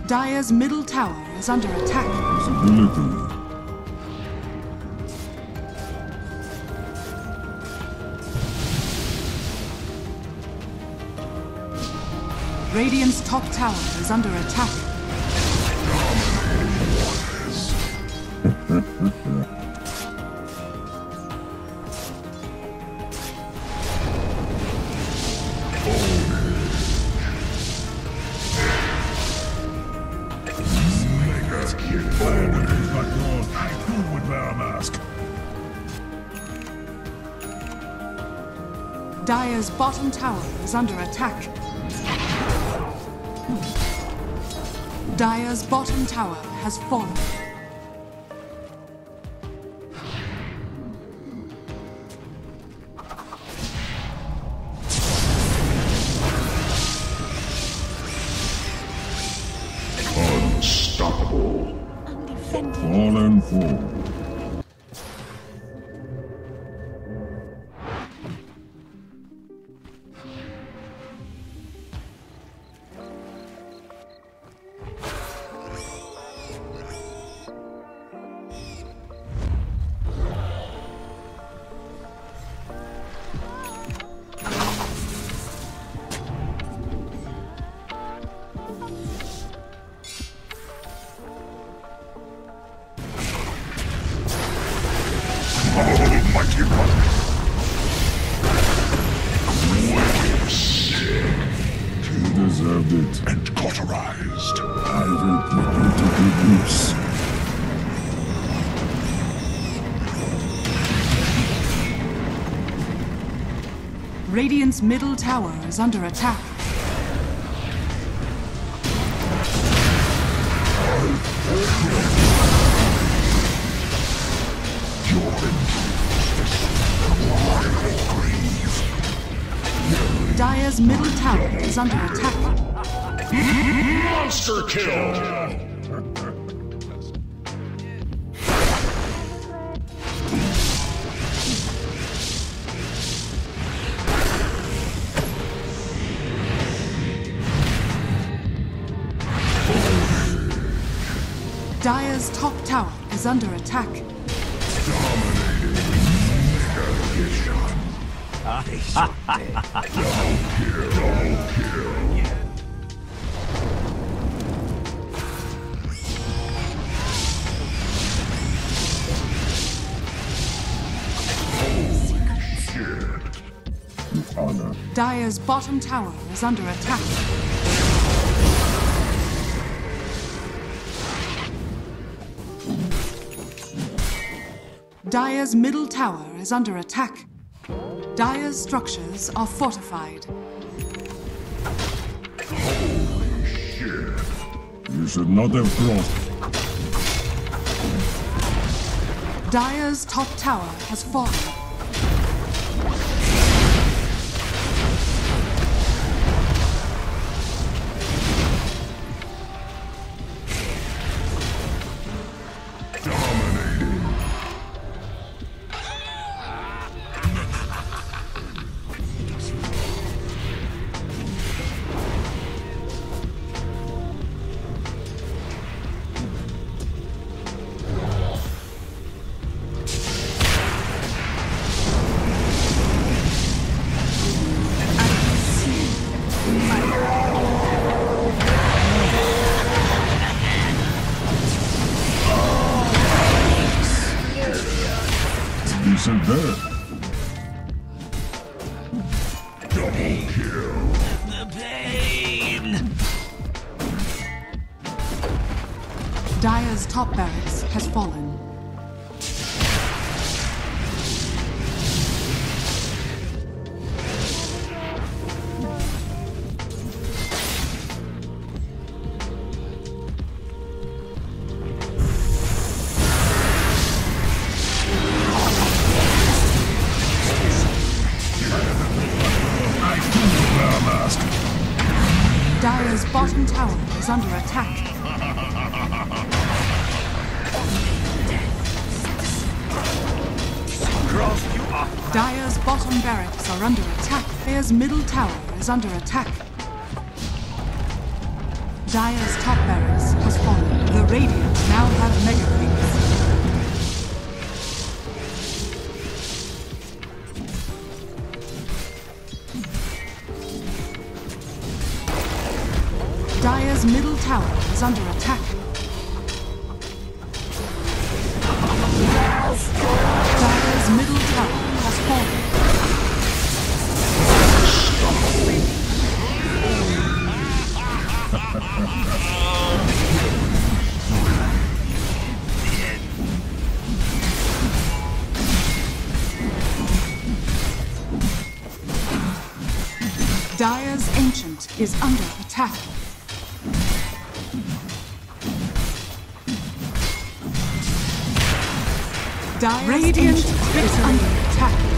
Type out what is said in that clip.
Dire's middle tower is under attack. Visibility. Radiant's top tower is under attack. Dire's bottom tower is under attack. Dire's bottom tower has fallen. Unstoppable. Fallen foe. Almighty one. You deserved it. And cauterized. I will put you to good use. Radiant's middle tower is under attack. Dire's middle tower is under attack. Monster kill! Dire's top tower is under attack. Dire's bottom tower is under attack. Dire's middle tower is under attack. Dire's structures are fortified. Holy shit. You should not have crossed. Dire's top tower has fallen. Decent there. Double kill. The pain! Dire's top barracks has fallen. Dire's bottom tower is under attack. Dire's bottom barracks are under attack. Dire's middle tower is under attack. Dire's top barracks has fallen. The Radiant now have Mega Creeps. Dire's middle tower is under attack. Dire's middle tower has fallen. Dire's Ancient is under attack. Dire's Radiant is under attack.